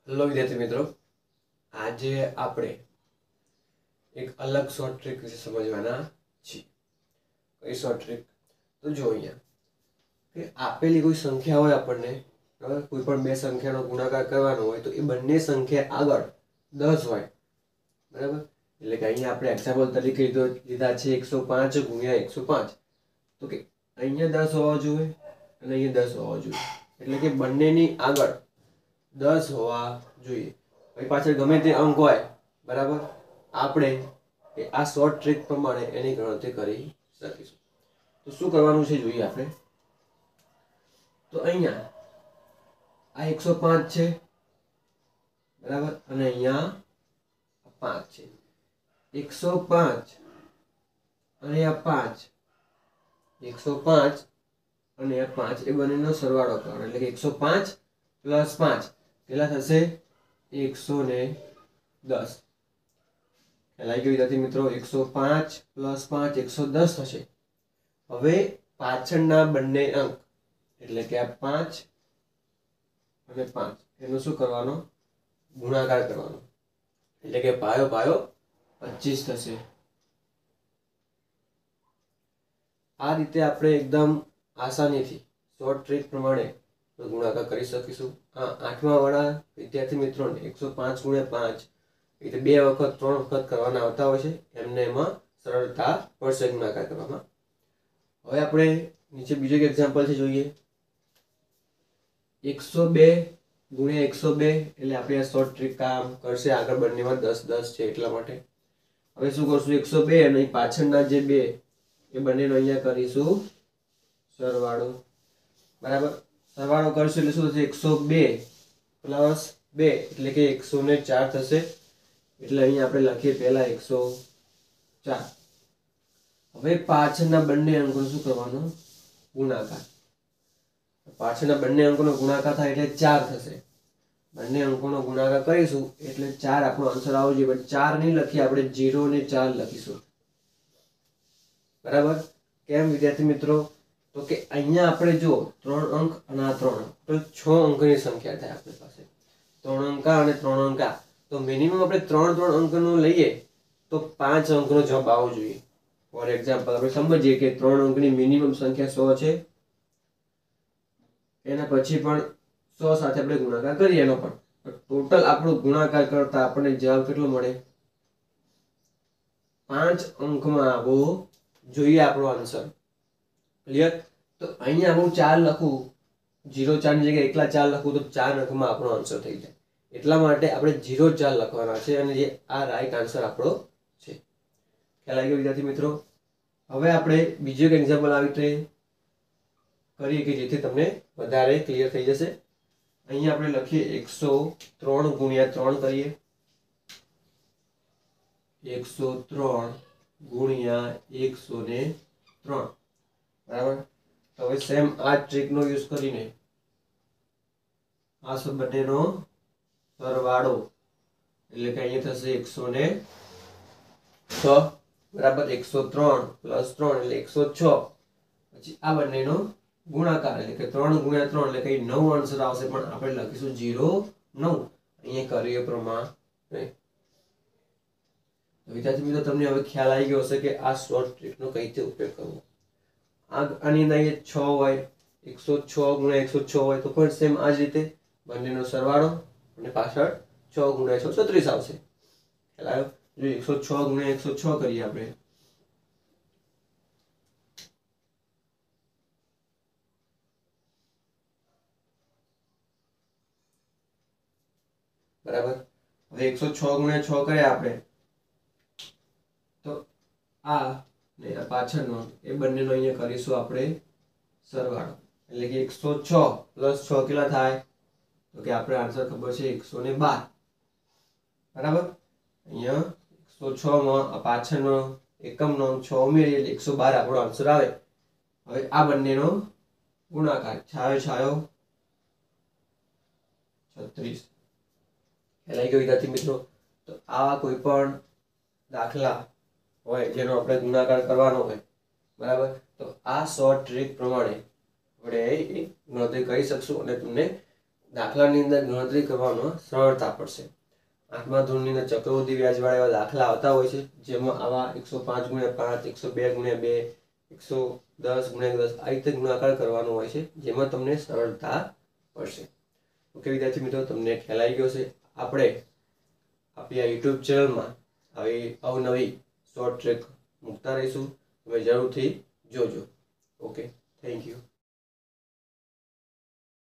Hello વિદ્યાર્થી મિત્રો, આજે આપણે એક અલગ શોર્ટ ટ્રીક વિશે સમજવાના છીએ. કઈ શોર્ટ ટ્રીક? તો જો અહીંયા કે આપેલી કોઈ સંખ્યા હોય આપણને, બરાબર, કોઈ પણ બે સંખ્યાનો ગુણાકાર કરવાનો હોય તો એ બંને સંખ્યા આગળ 10 હોય, બરાબર. એટલે કે અહીંયા આપણે એક્ઝામ્પલ તરીકે લીધા છે 105 ગુણ્યા 105. તો કે અહીંયા 10 હોવા જોઈએ અને અહીંયા 10 હોવા જોઈએ, એટલે કે બંનેની આગળ 10 હોવા જોઈએ. પછી પાછળ ગમે તે અંક હોય, બરાબર, આપણે આ શોર્ટ ટ્રીક પ્રમાણે એની ગણતરી કરી શકીશું. તો શું કરવાનું છે જોઈએ આપણે. તો અહીંયા આ 105 છે, બરાબર, અને અહીંયા 5 છે. 105 અને આ 5, 105 અને આ 5 એ બંનેનો સરવાળો કરવાનો, એટલે કે 105 પ્લસ 5 કેટલા થશે? 110. ખ્યાલ આવી ગયો વિદ્યાર્થી મિત્રો? 105 પ્લસ 5 110 થશે. હવે પાછળના બંને અંક એટલે કે આ 5 અને 5 એનો શું કરવાનો? ગુણાકાર કરવાનો, એટલે કે પાયો પાયો 25 થશે. આ રીતે આપણે એકદમ આસાનીથી શોર્ટ ટ્રીક પ્રમાણે ગુણાકાર કરી શકીશું. આ 8મા વાળા વિદ્યાર્થી મિત્રોને 105 ગુણ્યા 5 એટલે 2 વખત 3 વખત કરવાના આવતા હોય છે, એમને એમાં સરળતા પડશે ગુણાકાર કરવામાં. હવે આપણે નીચે બીજો એક એક્ઝામ્પલ છે જોઈએ. 102 ગુણ્યા 102 એટલે આપણે આ શોર્ટ ટ્રીક કામ કરશે. આગળ બંનેમાં 10 10 છે એટલા માટે. હવે શું કરશું? 102 અને પાછળના જે બે એ બંનેનો અહીંયા કરીશું સરવાળો, બરાબર. સરવાળો કરશું એટલે શું થશે? 102 પ્લસ 2 એટલે કે 104 થશે. એટલે અહીંયા આપણે લખીએ પહેલા 104. હવે પાછળના બંને અંકોનો શું કરવાનો? ગુણાકાર. પાછળના બંને અંકોનો ગુણાકાર થાય એટલે 4 થશે. બંને અંકોનો ગુણાકાર કરીશું એટલે 4 આપણો આન્સર આવવો જોઈએ, પણ 4 નહીં લખીએ આપણે, 0 ને 4 લખીશું, બરાબર. કેમ વિદ્યાર્થી મિત્રો? તો કે અહીંયા આપણે જો 3 અંક અને આ 3 અંક, તો 6 અંકની સંખ્યા થાય આપણી પાસે. 3 અંકા અને 3 અંકા, તો મિનિમમ આપણે 3 અંકનો લઈએ તો 5 અંકનો જવાબ આવવો જોઈએ. ફોર એક્ઝામ્પલ આપણે સમજીએ કે 3 અંકની મિનિમમ સંખ્યા 100 છે, એના પછી પણ 100 સાથે આપણે ગુણાકાર કરીએ એનો પણ ટોટલ આપણો ગુણાકાર કરતા આપણને જવાબ કેટલો મળે? 5 અંકમાં આવવો જોઈએ આપણો આન્સર. ક્લિયર? તો અહીંયા હું 4 લખું, 0 4 ની જગ્યાએ એકલા 4 લખું તો 4 અંકમાં આપણો આન્સર થઈ જાય. એટલા માટે આપણે 0 4 લખવાના છે અને જે આ રાઈટ આન્સર આપણો છે. ખ્યાલ આવી ગયો વિદ્યાર્થી મિત્રો? હવે આપણે બીજો એક એક્ઝામ્પલ આવી રીતે કરીએ કે જેથી તમને વધારે ક્લિયર થઈ જશે. અહીંયા આપણે લખીએ 103 ગુણ્યા 3 કરીએ. 103 ગુણ્યા 103, બરાબર. તો હવે સેમ આ ટ્રીકનો યુઝ કરીને આ બંનેનો સરવાળો એટલે કે અહીંયા થશે 106, બરાબર. 103 પ્લસ 3 એટલે 106. પછી આ બંનેનો ગુણાકાર એટલે કે 3 ગુણ્યા 3 એટલે કઈ 9 આન્સર આવશે, પણ આપણે લખીશું 0 9 અહીંયા કરીએ પ્રમાણે. વિદ્યાર્થી મિત્રો, તમને હવે ખ્યાલ આવી ગયો હશે કે આ શોર્ટ ટ્રીકનો કઈ રીતે ઉપયોગ કરવો. આની અંદર 6 હોય, 106 ગુણ્યા 106 હોય તો પણ સેમ આ જ રીતે બંનેનો સરવાળો અને પાછળ 6 ગુણ્યા 136 આવશે. ખ્યાલ આવ્યો? જો 106 ગુણ્યા 106 કરીએ આપણે, બરાબર. હવે 106 ગુણ્યા 6 કર્યા આપણે તો આ ને આ પાછળનો એ બંનેનો અહીંયા કરીશું આપણે સરવાળો, એટલે કે 106 પ્લસ 6 કેટલા થાય? તો કે આપણે આન્સર ખબર છે 112, બરાબર. અહીંયા 106 માં પાછળનો એકમનો 6 ઉમેરીએ એટલે 112 આપણો આન્સર આવે. હવે આ બંનેનો ગુણાકાર છાયો છાયો 36. ખ્યાલ આવી ગયો વિદ્યાર્થી મિત્રો? તો આવા કોઈ પણ દાખલા હોય જેનો આપણે ગુણાકાર કરવાનો હોય, બરાબર, તો આ શોર્ટ ટ્રીક પ્રમાણે આપણે ગણતરી કરી શકશું અને તમને દાખલાની અંદર ગણતરી કરવાનો સરળતા પડશે. 8મા ધોરણની અંદર ચક્રવૃદ્ધિ વ્યાજવાળા એવા દાખલા આવતા હોય છે, જેમાં આવા 105 × 5, 102 × 2, 110 × 10 આ રીતે ગુણાકાર કરવાનો હોય છે, જેમાં તમને સરળતા પડશે. ઓકે વિદ્યાર્થી મિત્રો, તમને ખ્યાલ આવી ગયો છે. આપણે આપણી આ યુટ્યુબ ચેનલમાં આવી અવનવી શોર્ટ ટ્રીક મૂકતા રહીશું. તમે જરૂરથી જોજો. Okay, thank you.